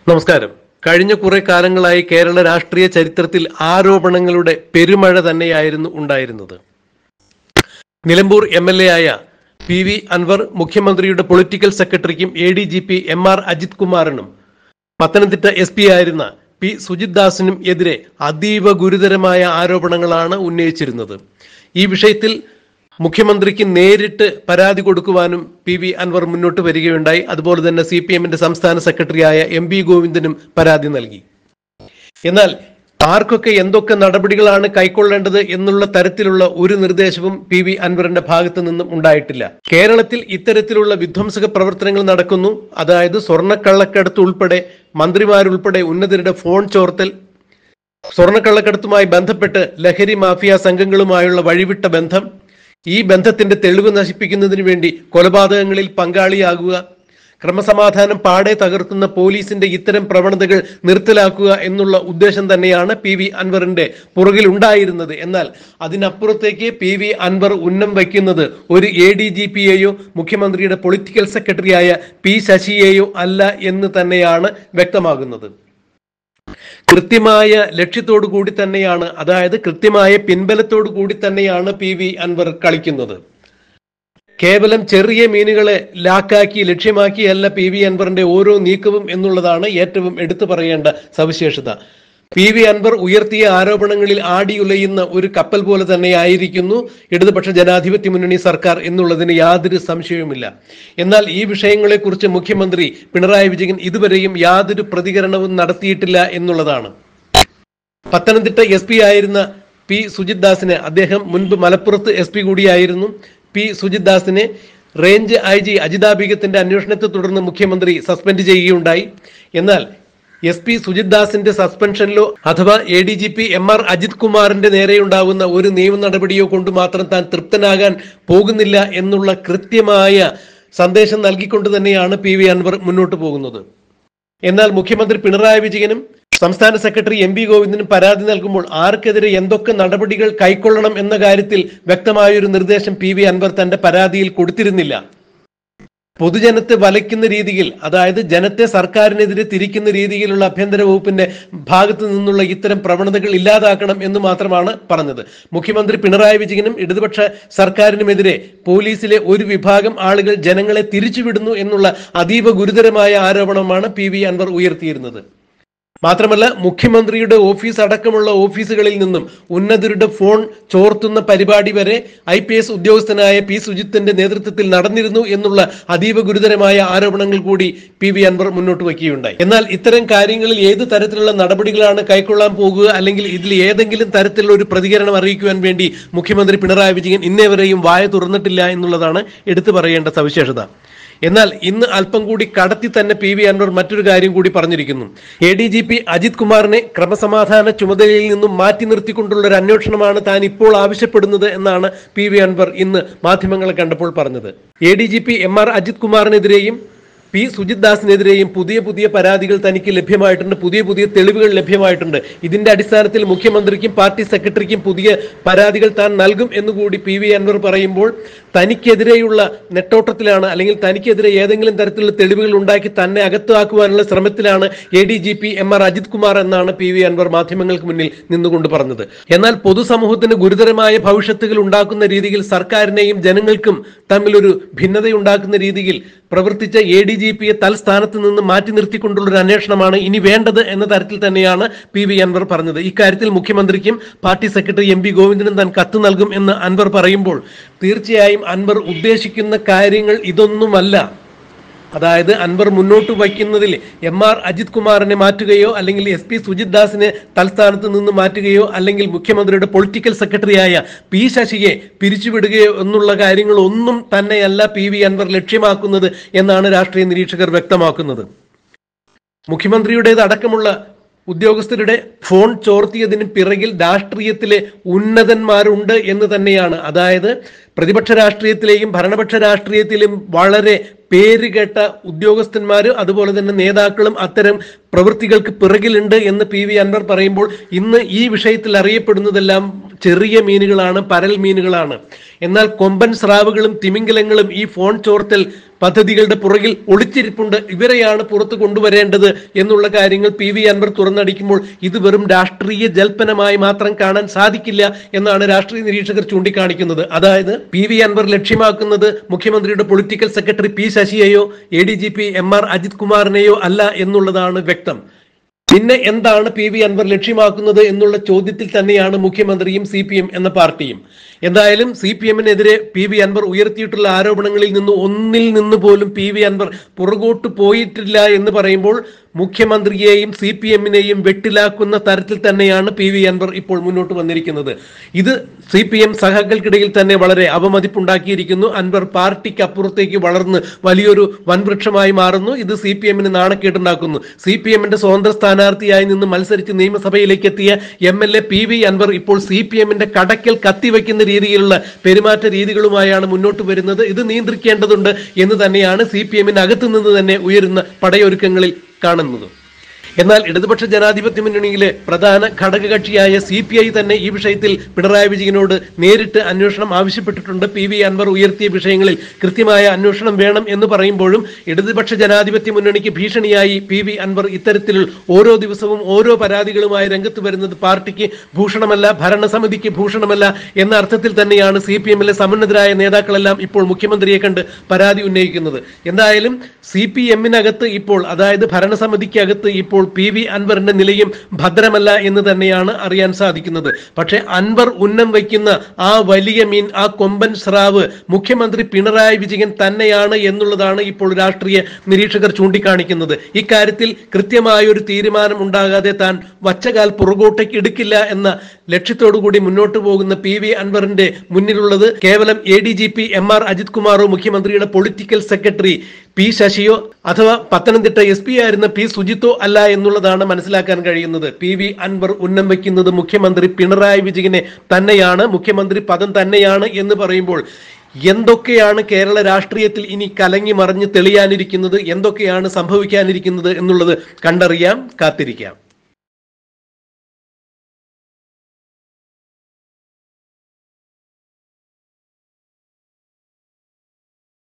നമസ്കാരം. കഴിഞ്ഞ കുറെ കാലങ്ങളായി കേരള രാഷ്ട്രീയ ചരിത്രത്തിൽ ആരോപണങ്ങളുടെ പെരുമഴ തന്നെയായിരുന്നു ഉണ്ടായിരുന്നത്. നിലമ്പൂർ MLA ആയ PV അൻവർ മുഖ്യമന്ത്രിയുടെ പൊളിറ്റിക്കൽ സെക്രട്ടറിക്കും ADGP MR അജിത് കുമാറിനും പത്തനംതിട്ട SP ആയിരുന്ന P സുജിത് ദാസിനും എതിരെ അതീവ ഗുരുതരമായ ആരോപണങ്ങളാണ് ഉന്നയിച്ചിരുന്നത്. ഈ വിഷയത്തിൽ മുഖ്യമന്ത്രിക്ക് നേരിട്ട് പരാതി കൊടുക്കുവാനും PV അൻവർ മുന്നോട്ട് വരികയുണ്ടായി. അതുപോലെ തന്നെ CPM-ന്റെ സംസ്ഥാന സെക്രട്ടറിയായ MB ഗോവിന്ദനും പരാതി നൽകി. എന്നാൽ ആർക്കൊക്കെ എന്തൊക്കെ നടപടികളാണ് കൈക്കൊള്ളേണ്ടത് എന്നുള്ള തരത്തിലുള്ള ഒരു നിർദ്ദേശവും PV അൻവറിന്റെ ഭാഗത്തു നിന്നും ഉണ്ടായിട്ടില്ല. കേരളത്തിൽ ഇത്തരത്തിലുള്ള വിധ്വംസക പ്രവർത്തനങ്ങൾ നടക്കുന്നു. അതായത് സ്വർണ്ണക്കള്ളക്കടത്ത് ഉൾപ്പെടെ മന്ത്രിമാരുൾപ്പെടെ ഉന്നതരുടെ ഫോൺ ചോർത്തൽ, സ്വർണ്ണക്കള്ളക്കടത്തുമായി ബന്ധപ്പെട്ട് ലഹരി മാഫിയ സംഘങ്ങളുമായുള്ള വഴിവിട്ട ബന്ധം, ഈ ബന്ധത്തിന്റെ തെളിവ് നശിപ്പിക്കുന്നതിന് വേണ്ടി കൊലപാതകങ്ങളിൽ പങ്കാളിയാകുക, ക്രമസമാധാനം പാടെ തകർക്കുന്ന പോലീസിന്റെ ഇത്തരം പ്രവണതകൾ നിർത്തലാക്കുക എന്നുള്ള ഉദ്ദേശം തന്നെയാണ് PV അൻവറിന്റെ പുറകിൽ ഉണ്ടായിരുന്നത്. എന്നാൽ അതിനപ്പുറത്തേക്ക് PV അൻവർ ഉന്നം വയ്ക്കുന്നത് ഒരു ADGP-യെയോ മുഖ്യമന്ത്രിയുടെ പൊളിറ്റിക്കൽ സെക്രട്ടറിയായ P ശശിയെയോ അല്ല എന്ന് തന്നെയാണ് വ്യക്തമാകുന്നത്. കൃത്യമായ ലക്ഷ്യത്തോടു കൂടി തന്നെയാണ്, അതായത് കൃത്യമായ പിൻബലത്തോടു കൂടി തന്നെയാണ് PV അൻവർ കളിക്കുന്നത്. കേവലം ചെറിയ മീനുകളെ ലാക്കാക്കി ലക്ഷ്യമാക്കിയല്ല PV അൻവറിന്റെ ഓരോ നീക്കവും എന്നുള്ളതാണ് ഏറ്റവും എടുത്തു പറയേണ്ട സവിശേഷത. PV അൻവർ ഉയർത്തിയ ആരോപണങ്ങളിൽ ആടിയുലയുന്ന ഒരു കപ്പൽ പോലെ തന്നെയായിരിക്കുന്നു ഇടതുപക്ഷ ജനാധിപത്യ മുന്നണി സർക്കാർ എന്നുള്ളതിന് യാതൊരു സംശയവുമില്ല. എന്നാൽ ഈ വിഷയങ്ങളെക്കുറിച്ച് മുഖ്യമന്ത്രി പിണറായി വിജയൻ ഇതുവരെയും യാതൊരു പ്രതികരണവും നടത്തിയിട്ടില്ല എന്നുള്ളതാണ്. പത്തനംതിട്ട SP ആയിരുന്ന P സുജിത് ദാസിനെ, അദ്ദേഹം മുൻപ് മലപ്പുറത്ത് SP കൂടിയായിരുന്നു, P സുജിത് ദാസിനെ റേഞ്ച് IG അജിതാ ബീഗത്തിന്റെ അന്വേഷണത്തെ തുടർന്ന് മുഖ്യമന്ത്രി സസ്പെൻഡ് ചെയ്യുകയുണ്ടായി. എന്നാൽ SP സുജിത് ദാസിന്റെ സസ്പെൻഷനിലോ അഥവാ ADGP MR അജിത് കുമാറിന്റെ നേരെയുണ്ടാകുന്ന ഒരു നിയമ നടപടിയോ കൊണ്ട് മാത്രം താൻ തൃപ്തനാകാൻ പോകുന്നില്ല എന്നുള്ള കൃത്യമായ സന്ദേശം നൽകിക്കൊണ്ട് തന്നെയാണ് PV അൻവർ മുന്നോട്ട് പോകുന്നത്. എന്നാൽ മുഖ്യമന്ത്രി പിണറായി വിജയനും സംസ്ഥാന സെക്രട്ടറി MB ഗോവിന്ദനും പരാതി നൽകുമ്പോൾ ആർക്കെതിരെ എന്തൊക്കെ നടപടികൾ കൈക്കൊള്ളണം എന്ന കാര്യത്തിൽ വ്യക്തമായൊരു നിർദ്ദേശം PV അൻവർ തന്റെ പരാതിയിൽ കൊടുത്തിരുന്നില്ല. പൊതുജനത്തെ വലയ്ക്കുന്ന രീതിയിൽ, അതായത് ജനത്തെ സർക്കാരിനെതിരെ തിരിക്കുന്ന രീതിയിലുള്ള ആഭ്യന്തര വകുപ്പിന്റെ ഭാഗത്തു നിന്നുള്ള ഇത്തരം പ്രവണതകൾ ഇല്ലാതാക്കണം എന്ന് മാത്രമാണ് പറഞ്ഞത്. മുഖ്യമന്ത്രി പിണറായി വിജയനും ഇടതുപക്ഷ സർക്കാരിനുമെതിരെ പോലീസിലെ ഒരു വിഭാഗം ആളുകൾ ജനങ്ങളെ തിരിച്ചുവിടുന്നു എന്നുള്ള അതീവ ഗുരുതരമായ ആരോപണമാണ് PV അൻവർ ഉയർത്തിയിരുന്നത്. മാത്രമല്ല, മുഖ്യമന്ത്രിയുടെ ഓഫീസ് അടക്കമുള്ള ഓഫീസുകളിൽ നിന്നും ഉന്നതരുടെ ഫോൺ ചോർത്തുന്ന പരിപാടി വരെ IPS ഉദ്യോഗസ്ഥനായ P സുജിത്തിന്റെ നേതൃത്വത്തിൽ നടന്നിരുന്നു എന്നുള്ള അതീവ ഗുരുതരമായ ആരോപണങ്ങൾ കൂടി PV അൻവർ മുന്നോട്ട് വയ്ക്കുകയുണ്ടായി. എന്നാൽ ഇത്തരം കാര്യങ്ങളിൽ ഏത് തരത്തിലുള്ള നടപടികളാണ് കൈക്കൊള്ളാൻ പോകുക, അല്ലെങ്കിൽ ഇതിൽ ഏതെങ്കിലും തരത്തിലുള്ള ഒരു പ്രതികരണം അറിയിക്കുവാൻ വേണ്ടി മുഖ്യമന്ത്രി പിണറായി വിജയൻ ഇന്നേവരെയും വായ തുറന്നിട്ടില്ല എന്നുള്ളതാണ് എടുത്തു പറയേണ്ട സവിശേഷത. എന്നാൽ ഇന്ന് അല്പം കൂടി കടത്തി തന്നെ PV അൻവർ മറ്റൊരു കാര്യം കൂടി പറഞ്ഞിരിക്കുന്നു. ADGP അജിത് കുമാറിനെ ക്രമസമാധാന ചുമതലയിൽ നിന്നും മാറ്റി നിർത്തിക്കൊണ്ടുള്ള ഒരു അന്വേഷണമാണ് താൻ ഇപ്പോൾ ആവശ്യപ്പെടുന്നത് എന്നാണ് PV അൻവർ ഇന്ന് മാധ്യമങ്ങളെ കണ്ടപ്പോൾ പറഞ്ഞത്. ADGP MR Ajith കുമാറിനെതിരെയും P Sujith ദാസിനെതിരെയും പുതിയ പരാതികൾ തനിക്ക് ലഭ്യമായിട്ടുണ്ട്, പുതിയ തെളിവുകൾ ലഭ്യമായിട്ടുണ്ട്. ഇതിന്റെ അടിസ്ഥാനത്തിൽ മുഖ്യമന്ത്രിക്കും പാർട്ടി സെക്രട്ടറിക്കും പുതിയ പരാതികൾ താൻ നൽകും എന്നുകൂടി PV അൻവർ പറയുമ്പോൾ തനിക്കെതിരെയുള്ള നെട്ടോട്ടത്തിലാണ്, അല്ലെങ്കിൽ തനിക്കെതിരെ ഏതെങ്കിലും തരത്തിലുള്ള തെളിവുകൾ ഉണ്ടാക്കി തന്നെ അകത്താക്കുവാനുള്ള ശ്രമത്തിലാണ് ADGP MR അജിത് കുമാർ എന്നാണ് PV അൻവർ മാധ്യമങ്ങൾക്ക് മുന്നിൽ നിന്നുകൊണ്ട് പറഞ്ഞത്. എന്നാൽ പൊതുസമൂഹത്തിന് ഗുരുതരമായ ഭവിഷ്യത്തുകൾ ഉണ്ടാക്കുന്ന രീതിയിൽ സർക്കാരിനെയും ജനങ്ങൾക്കും തമ്മിലൊരു ഭിന്നതയുണ്ടാക്കുന്ന രീതിയിൽ പ്രവർത്തിച്ച ADGP-യെ തൽസ്ഥാനത്ത് നിന്ന് മാറ്റി നിർത്തിക്കൊണ്ടുള്ള ഒരു അന്വേഷണമാണ് ഇനി വേണ്ടത് എന്ന തരത്തിൽ തന്നെയാണ് PV അൻവർ പറഞ്ഞത്. ഇക്കാര്യത്തിൽ മുഖ്യമന്ത്രിക്കും പാർട്ടി സെക്രട്ടറി MB ഗോവിന്ദനും താൻ കത്ത് നൽകും എന്ന് അൻവർ പറയുമ്പോൾ തീർച്ചയായും അൻവർ ഉദ്ദേശിക്കുന്ന കാര്യങ്ങൾ ഇതൊന്നുമല്ല. അതായത് അൻവർ മുന്നോട്ട് വയ്ക്കുന്നതിൽ MR അജിത് കുമാറിനെ മാറ്റുകയോ അല്ലെങ്കിൽ SP സുജിത് ദാസിനെ തൽസ്ഥാനത്ത് നിന്ന് മാറ്റുകയോ അല്ലെങ്കിൽ മുഖ്യമന്ത്രിയുടെ പൊളിറ്റിക്കൽ സെക്രട്ടറിയായ P ശശിയെ പിരിച്ചുവിടുകയോ എന്നുള്ള കാര്യങ്ങളൊന്നും തന്നെയല്ല PV അൻവർ ലക്ഷ്യമാക്കുന്നത് എന്നാണ് രാഷ്ട്രീയ നിരീക്ഷകർ വ്യക്തമാക്കുന്നത്. മുഖ്യമന്ത്രിയുടേത് അടക്കമുള്ള ഉദ്യോഗസ്ഥരുടെ ഫോൺ ചോർത്തിയതിന് പിറകിൽ രാഷ്ട്രീയത്തിലെ ഉന്നതന്മാരുണ്ട് എന്ന് തന്നെയാണ്. അതായത് പ്രതിപക്ഷ രാഷ്ട്രീയത്തിലെയും ഭരണപക്ഷ രാഷ്ട്രീയത്തിലും വളരെ പേരുകേട്ട ഉദ്യോഗസ്ഥന്മാരും അതുപോലെ തന്നെ നേതാക്കളും അത്തരം പ്രവൃത്തികൾക്ക് പിറകിലുണ്ട് എന്ന് PV അൻവർ പറയുമ്പോൾ ഇന്ന് ഈ വിഷയത്തിൽ അറിയപ്പെടുന്നതെല്ലാം ചെറിയ മീനുകളാണ്, പരൽ മീനുകളാണ്. എന്നാൽ കൊമ്പൻ സ്രാവുകളും തിമിംഗലങ്ങളും ഈ ഫോൺ ചോർത്തൽ പദ്ധതികളുടെ പുറകിൽ ഒളിച്ചിരിപ്പുണ്ട്. ഇവരെയാണ് പുറത്തു കൊണ്ടുവരേണ്ടത് എന്നുള്ള കാര്യങ്ങൾ PV അൻവർ തുറന്നടിക്കുമ്പോൾ ഇത് വെറും രാഷ്ട്രീയ ജൽപ്പനമായി മാത്രം കാണാൻ സാധിക്കില്ല എന്നാണ് രാഷ്ട്രീയ നിരീക്ഷകർ ചൂണ്ടിക്കാണിക്കുന്നത്. അതായത് PV അൻവർ ലക്ഷ്യമാക്കുന്നത് മുഖ്യമന്ത്രിയുടെ പൊളിറ്റിക്കൽ സെക്രട്ടറി P ശശിയെയോ ADGP MR അജിത് കുമാറിനെയോ അല്ല എന്നുള്ളതാണ് വ്യക്തം. പിന്നെ എന്താണ് PV അൻവർ ലക്ഷ്യമാക്കുന്നത് എന്നുള്ള ചോദ്യത്തിൽ തന്നെയാണ് മുഖ്യമന്ത്രിയും CPM എന്ന പാർട്ടിയും. എന്തായാലും CPM-നെതിരെ PV അൻവർ ഉയർത്തിയിട്ടുള്ള ആരോപണങ്ങളിൽ നിന്ന് ഒന്നിൽ നിന്ന് പോലും PV അൻവർ പുറകോട്ട് പോയിട്ടില്ല എന്ന് പറയുമ്പോൾ മുഖ്യമന്ത്രിയെയും CPM-നെയും വെട്ടിലാക്കുന്ന തരത്തിൽ തന്നെയാണ് PV അൻവർ ഇപ്പോൾ മുന്നോട്ട് വന്നിരിക്കുന്നത്. ഇത് CPM സഖാക്കൾക്കിടയിൽ തന്നെ വളരെ അപമതിപ്പുണ്ടാക്കിയിരിക്കുന്നു. അൻവർ പാർട്ടിക്ക് അപ്പുറത്തേക്ക് വളർന്ന് വലിയൊരു വൻവൃക്ഷമായി മാറുന്നു. ഇത് CPM-ന് നാണക്കേടുണ്ടാക്കുന്നു. CPM-ന്റെ സ്വതന്ത്ര സ്ഥാനാർത്ഥിയായി നിന്ന് മത്സരിച്ച് നിയമസഭയിലേക്ക് എത്തിയ MLA PV അൻവർ ഇപ്പോൾ CPM-ന്റെ കടക്കൽ കത്തിവെക്കുന്ന രീതിയിലുള്ള പെരുമാറ്റ രീതികളുമായാണ് മുന്നോട്ട് വരുന്നത്. ഇത് നിയന്ത്രിക്കേണ്ടതുണ്ട് എന്ന് തന്നെയാണ് CPM-ന് അകത്തു നിന്ന് തന്നെ ഉയരുന്ന പടയൊരുക്കങ്ങളിൽ കാണുന്നത്. എന്നാൽ ഇടതുപക്ഷ ജനാധിപത്യ മുന്നണിയിലെ പ്രധാന ഘടകകക്ഷിയായ CPI തന്നെ ഈ വിഷയത്തിൽ പിണറായി വിജയനോട് നേരിട്ട് അന്വേഷണം ആവശ്യപ്പെട്ടിട്ടുണ്ട്. PV അൻവർ ഉയർത്തിയ വിഷയങ്ങളിൽ കൃത്യമായ അന്വേഷണം വേണം എന്ന് പറയുമ്പോഴും ഇടതുപക്ഷ ജനാധിപത്യ മുന്നണിക്ക് ഭീഷണിയായി PV അൻവർ ഇത്തരത്തിൽ ഓരോ ദിവസവും ഓരോ പരാതികളുമായി രംഗത്ത് വരുന്നത് പാർട്ടിക്ക് ഭൂഷണമല്ല, ഭരണസമിതിക്ക് ഭൂഷണമല്ല എന്ന അർത്ഥത്തിൽ തന്നെയാണ് CPM-ലെ സമുന്നതരായ നേതാക്കളെല്ലാം ഇപ്പോൾ മുഖ്യമന്ത്രിയെ കണ്ട് പരാതി ഉന്നയിക്കുന്നത്. എന്തായാലും CPM-നകത്ത് ഇപ്പോൾ, അതായത് ഭരണസമിതിക്കകത്ത് ഇപ്പോൾ PV അൻവറിന്റെ നിലയും ഭദ്രമല്ല എന്ന് തന്നെയാണ് അറിയാൻ സാധിക്കുന്നത്. പക്ഷേ അൻവർ ഉന്നം വയ്ക്കുന്ന ആ വലിയ മീൻ, ആ കൊമ്പൻ സ്രാവ് മുഖ്യമന്ത്രി പിണറായി വിജയൻ തന്നെയാണ് എന്നുള്ളതാണ് ഇപ്പോൾ രാഷ്ട്രീയ നിരീക്ഷകർ ചൂണ്ടിക്കാണിക്കുന്നത്. ഇക്കാര്യത്തിൽ കൃത്യമായൊരു തീരുമാനം ഉണ്ടാകാതെ താൻ വച്ചകാൽ പുറകോട്ടേക്ക് എടുക്കില്ല എന്ന ലക്ഷ്യത്തോടു കൂടി മുന്നോട്ട് പോകുന്ന PV അൻവറിന്റെ മുന്നിലുള്ളത് കേവലം ADGP MR അജിത് കുമാറോ മുഖ്യമന്ത്രിയുടെ പൊളിറ്റിക്കൽ സെക്രട്ടറി P ശശിയോ അഥവാ പത്തനംതിട്ട SP ആയിരുന്ന P സുജിത്തോ അല്ല എന്നുള്ളതാണ് മനസ്സിലാക്കാൻ കഴിയുന്നത്. PV അൻവർ ഉന്നം വയ്ക്കുന്നത് മുഖ്യമന്ത്രി പിണറായി വിജയനെ തന്നെയാണ്, മുഖ്യമന്ത്രി പദം തന്നെയാണ് എന്ന് പറയുമ്പോൾ എന്തൊക്കെയാണ് കേരള രാഷ്ട്രീയത്തിൽ ഇനി കലങ്ങി മറിഞ്ഞ് തെളിയാനിരിക്കുന്നത്, എന്തൊക്കെയാണ് സംഭവിക്കാനിരിക്കുന്നത് എന്നുള്ളത് കണ്ടറിയാം, കാത്തിരിക്കാം.